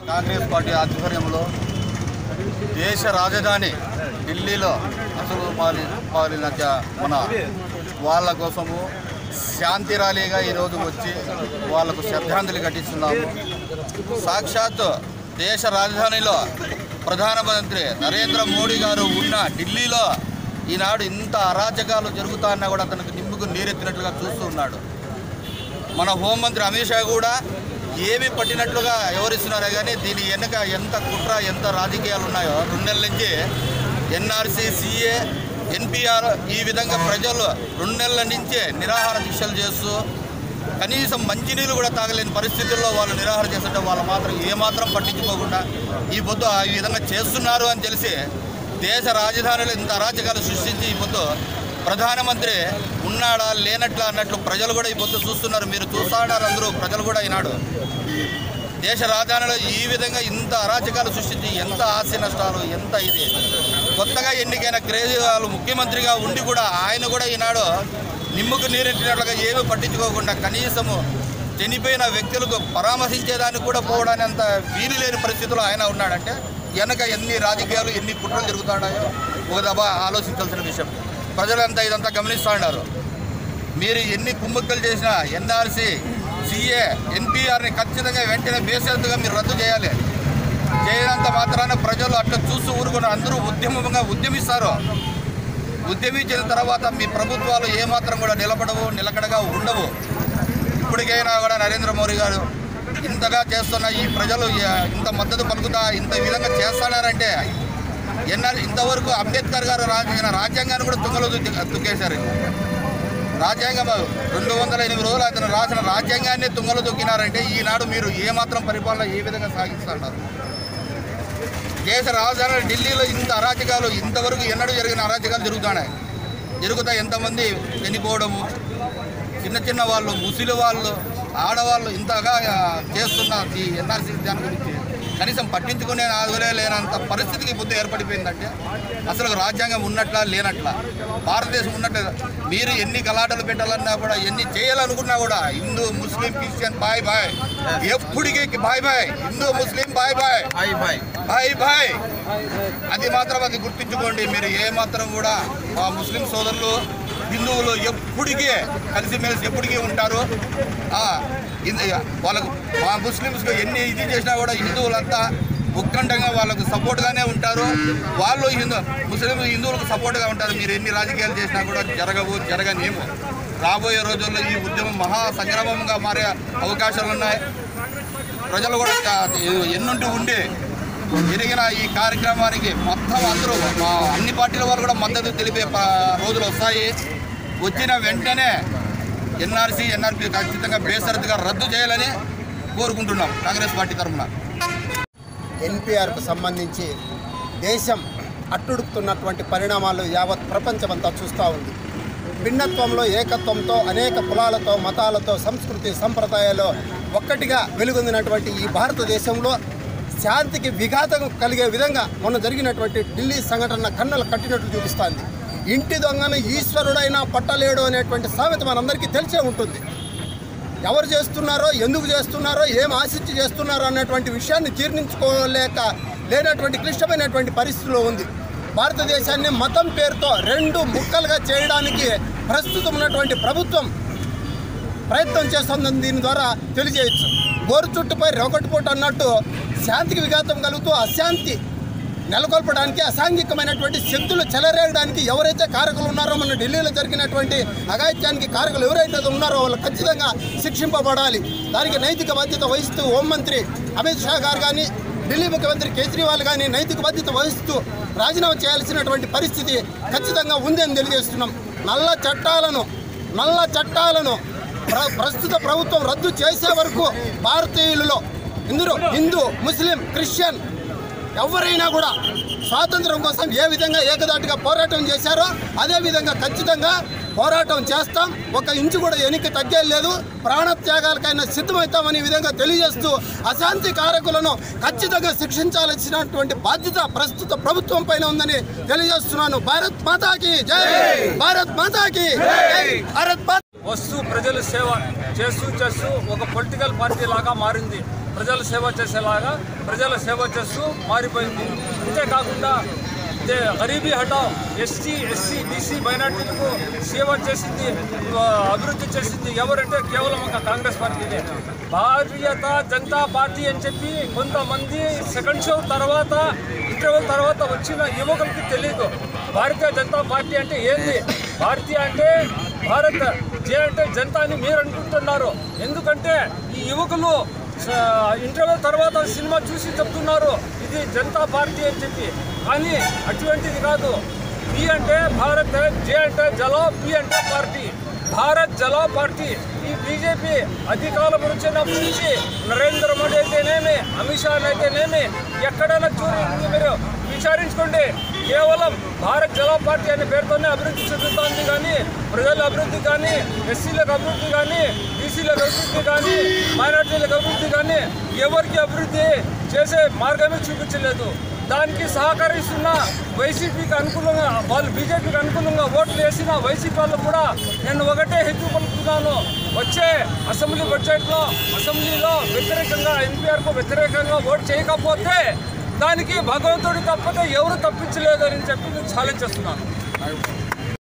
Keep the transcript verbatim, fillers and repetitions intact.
Congress party ఆధ్వర్యంలో దేశ రాజధాని ఢిల్లీలో అసలు పాలి పాలిన మన వాళ్ళ కోసము శాంతి ర్యాలీగా ఈరోజు వచ్చి వాళ్లకు శ్రద్ధాంజలి ఘటిస్తున్నాము. సాక్షాత్ దేశ రాజధానిలో ప్రధానమంత్రి నరేంద్ర మోడీ గారు ఉన్న ఢిల్లీలో ఈనాడు ఇంత అరాచకాలు జరుగుతాయన్నా కూడా అతనికి నిమ్ముకు నీరెత్తినట్లుగా చూస్తూ ఉన్నాడు. మన హోంమంత్రి అమిత్ షా కూడా ఏమి పట్టినట్లుగా వివరిస్తున్నారే కానీ దీని వెనుక ఎంత కుట్ర ఎంత రాజకీయాలు ఉన్నాయో రెండు నెలల నుంచి ఎన్ఆర్సీ సిఏ ఎన్పిఆర్ ఈ విధంగా ప్రజలు రెండు నెలల నుంచే నిరాహార దీక్షలు చేస్తూ కనీసం మంచినీళ్ళు కూడా తాగలేని పరిస్థితుల్లో వాళ్ళు నిరాహార చేస్తుంటే వాళ్ళు మాత్రం ఏమాత్రం పట్టించుకోకుండా ఈ పొద్దు ఈ విధంగా చేస్తున్నారు అని తెలిసి దేశ రాజధానిలో ఇంత అరాచకాలు సృష్టించి ఈ పొద్దు ప్రధానమంత్రి ఉన్నాడా లేనట్లా అన్నట్లు ప్రజలు కూడా ఈ పొద్దు చూస్తున్నారు. మీరు చూస్తున్నారు అందరూ ప్రజలు కూడా ఈనాడు దేశ రాజధానిలో ఈ విధంగా ఇంత అరాచకాలు సృష్టించి ఎంత ఆస్తి నష్టాలు ఎంత ఇది కొత్తగా ఎన్నికైన కేజ్రీవాల్ ముఖ్యమంత్రిగా ఉండి కూడా ఆయన కూడా ఈనాడు నిమ్ముకు నీరెట్టినట్లుగా ఏమీ పట్టించుకోకుండా కనీసము చనిపోయిన వ్యక్తులకు పరామర్శించేదానికి కూడా పోవడానికి అంత వీలు లేని పరిస్థితుల్లో ఆయన ఉన్నాడంటే వెనక ఎన్ని రాజకీయాలు ఎన్ని కుట్రలు జరుగుతున్నాయో ఒక దఫా ఆలోచించాల్సిన విషయం. ప్రజలంతా ఇదంతా గమనిస్తూ ఉన్నారు. మీరు ఎన్ని కుమ్మక్కలు చేసినా ఎన్ఆర్సీ సిఏ ఎన్పిఆర్ని ఖచ్చితంగా వెంటనే బేసేందుగా మీరు రద్దు చేయాలి. చేయనంత మాత్రాన ప్రజలు అట్లా చూస్తూ ఊరుకుని అందరూ ఉద్యమంగా ఉద్యమిస్తారు. ఉద్యమించిన తర్వాత మీ ప్రభుత్వాలు ఏమాత్రం కూడా నిలబడవు నిలకడగా ఉండవు. ఇప్పటికైనా కూడా నరేంద్ర మోడీ గారు ఇంతగా చేస్తున్న ఈ ప్రజలు ఇంత మద్దతు పలుకుతా ఇంత విధంగా చేస్తున్నారంటే ఎన్ఆర్ ఇంతవరకు అంబేద్కర్ గారు రాసిన రాజ్యాంగాన్ని కూడా తుంగలో తుక్కేశారు. రాజ్యాంగం రెండు వందల ఎనిమిది రోజులు అతను రాసిన రాజ్యాంగాన్ని తుంగలో తొక్కినారంటే ఈనాడు మీరు ఏమాత్రం పరిపాలన ఏ విధంగా సాగిస్తున్నారు? దేశ రాజధాని ఢిల్లీలో ఇంత అరాచకాలు ఇంతవరకు ఎన్నడూ జరిగిన అరాచకాలు జరుగుతున్నాయి. జరుగుతాయి ఎంతమంది చనిపోవడము, చిన్న చిన్న వాళ్ళు ముసలి వాళ్ళు ఆడవాళ్ళు ఇంతగా చేస్తున్న ఈ ఎన్ఆర్సీ దాని గురించి కనీసం పట్టించుకునే ఆదులే లేనంత పరిస్థితికి బుద్ధి ఏర్పడిపోయిందంటే అసలు రాజ్యాంగం ఉన్నట్లా లేనట్లా భారతదేశం ఉన్నట్టు మీరు ఎన్ని గలాటలు పెట్టాలన్నా కూడా ఎన్ని చేయాలనుకున్నా కూడా హిందూ ముస్లిం క్రిస్టియన్ బాయ్ బాయ్ ఎప్పటికీ బాయ్ బాయ్ హిందూ ముస్లిం బాయ్ బాయ్ బాయ్ బాయ్ బాయ్ బాయ్ అది మాత్రం అది గుర్తించుకోండి. మీరు ఏమాత్రం కూడా మా ముస్లిం సోదరులు హిందువులు ఎప్పటికీ కలిసిమెలిసి ఎప్పటికీ ఉంటారు. వాళ్ళకు మా ముస్లిమ్స్కి ఎన్ని ఇది చేసినా కూడా హిందువులంతా ఉత్కంఠంగా వాళ్ళకు సపోర్ట్గానే ఉంటారు. వాళ్ళు హిందూ ముస్లిం హిందువులకు సపోర్ట్గా ఉంటారు. మీరు ఎన్ని రాజకీయాలు చేసినా కూడా జరగవు జరగనేమో. రాబోయే రోజుల్లో ఈ ఉద్యమం మహా సంగ్రామంగా మారే అవకాశాలు ఉన్నాయి. ప్రజలు కూడా ఎన్నుంటూ ఉండి జరిగిన ఈ కార్యక్రమానికి మొత్తం అందరూ అన్ని పార్టీల వారు కూడా మద్దతు తెలిపే రోజులు వస్తాయి. వచ్చిన వెంటనే ఎన్ఆర్సీ ఎన్ఆర్పీ ఖచ్చితంగా బేషరతుగా రద్దు చేయాలని కోరుకుంటున్నాం కాంగ్రెస్ పార్టీ తరఫున. ఎన్పిఆర్కు సంబంధించి దేశం అట్టుడుకుతున్నటువంటి పరిణామాలు యావత్ ప్రపంచమంతా చూస్తూ ఉంది. భిన్నత్వంలో ఏకత్వంతో అనేక కులాలతో మతాలతో సంస్కృతి సంప్రదాయాలు ఒక్కటిగా వెలుగొందినటువంటి ఈ భారతదేశంలో శాంతికి విఘాతం కలిగే విధంగా మొన్న జరిగినటువంటి ఢిల్లీ సంఘటన కన్నులు కట్టినట్లు చూపిస్తోంది. ఇంటి దొంగను ఈశ్వరుడైనా పట్టలేడు అనేటువంటి సామెత మనందరికీ తెలిసే ఉంటుంది. ఎవరు చేస్తున్నారో ఎందుకు చేస్తున్నారో ఏం ఆశించి చేస్తున్నారో అనేటువంటి విషయాన్ని జీర్ణించుకోలేక లేనటువంటి క్లిష్టమైనటువంటి పరిస్థితిలో ఉంది. భారతదేశాన్ని మతం పేరుతో రెండు ముక్కలుగా చేయడానికి ప్రస్తుతం ఉన్నటువంటి ప్రభుత్వం ప్రయత్నం చేస్తుందని దీని ద్వారా తెలియజేయచ్చు. గోరు చుట్టుపై రోకటిపోటు అన్నట్టు శాంతికి విఘాతం కలుగుతూ అశాంతి నెలకొల్పడానికి అసాంఘికమైనటువంటి శక్తులు చెలరేయడానికి ఎవరైతే కారకులు ఉన్నారో మన ఢిల్లీలో జరిగినటువంటి అఘాయిత్యానికి కారకులు ఎవరైతే ఉన్నారో వాళ్ళు ఖచ్చితంగా శిక్షింపబడాలి. దానికి నైతిక బాధ్యత వహిస్తూ హోంమంత్రి అమిత్ షా గారు కానీ ఢిల్లీ ముఖ్యమంత్రి కేజ్రీవాల్ కానీ నైతిక బాధ్యత వహిస్తూ రాజీనామా చేయాల్సినటువంటి పరిస్థితి ఖచ్చితంగా ఉందని తెలియజేస్తున్నాం. నల్ల చట్టాలను నల్ల చట్టాలను ప్ర ప్రస్తుత ప్రభుత్వం రద్దు చేసే వరకు భారతీయులలో ఇందులో హిందూ ముస్లిం క్రిస్టియన్ ఎవరైనా కూడా స్వాతంత్రం కోసం ఏ విధంగా ఏకదాటిగా పోరాటం చేశారో అదేవిధంగా ఖచ్చితంగా పోరాటం చేస్తాం. ఒక ఇంచు కూడా ఎనికి తగ్గేది లేదు. ప్రాణత్యాగాలకైనా సిద్ధమవుతామని విధంగా తెలియజేస్తూ అశాంతి కారకులను ఖచ్చితంగా శిక్షించాల్సినటువంటి బాధ్యత ప్రస్తుత ప్రభుత్వం పైన ఉందని తెలియజేస్తున్నాను. భారత్ మాతాకి జై, భారత్ మాతాకి జై, భారత్ మాతా. వస్తూ ప్రజల సేవ చేస్తూ చేస్తూ ఒక పొలిటికల్ పార్టీ లాగా మారింది. ప్రజల సేవ చేసేలాగా ప్రజల సేవ చేస్తూ మారిపోయింది. అంతేకాకుండా Garibi Hatao ST SC BC మైనార్టీలకు సేవ చేసింది, అభివృద్ధి చేసింది ఎవరంటే కేవలం ఒక కాంగ్రెస్ పార్టీనే. భారతీయ జనతా పార్టీ అని చెప్పి కొంతమంది సెకండ్ షో తర్వాత ఇంటర్వెల్ తర్వాత వచ్చిన యువకులకి తెలియదు భారతీయ జనతా పార్టీ అంటే ఏంది. భారతీయ అంటే భారత్, జే అంటే జనతా అని మీరు అనుకుంటున్నారు. ఎందుకంటే ఈ యువకులు ఇంటర్వెల్ తర్వాత సినిమా చూసి చెప్తున్నారు ఇది జనతా పార్టీ అని చెప్పి, కానీ అటువంటిది కాదు. పి అంటే భారత్, జే అంటే జలో, పి అంటే పార్టీ. భారత్ జలో పార్టీ. ఈ బీజేపీ అధికారం వచ్చినప్పటి నుంచి నరేంద్ర మోడీ అయితేనేమి, అమిత్ షా అయితేనేమి, ఎక్కడైనా చూసి మీరు విచారించుకోండి, కేవలం భారత్ జలో పార్టీ అనే పేరుతోనే అభివృద్ధి చెందుతోంది. కానీ ప్రజల అభివృద్ధి కానీ, ఎస్సీలకు అభివృద్ధి కానీ, బీసీలకు అభివృద్ధి కానీ, మైనార్టీలకు అభివృద్ధి కానీ ఎవరికి అభివృద్ధి చేసే మార్గమే చూపించలేదు. దానికి సహకరిస్తున్న వైసీపీకి అనుకూలంగా, వాళ్ళు బీజేపీకి అనుకూలంగా ఓట్లు వేసిన వైసీపీ వాళ్ళు కూడా నేను ఒకటే హెచ్చు పలుకుతున్నాను, వచ్చే అసెంబ్లీ బడ్జెట్లో అసెంబ్లీలో వ్యతిరేకంగా ఎన్పీఆర్కు వ్యతిరేకంగా ఓటు చేయకపోతే దానికి భగవంతుడి తప్పితే ఎవరు తప్పించలేదని చెప్పి నేను ఛాలెంజ్ చేస్తున్నాను.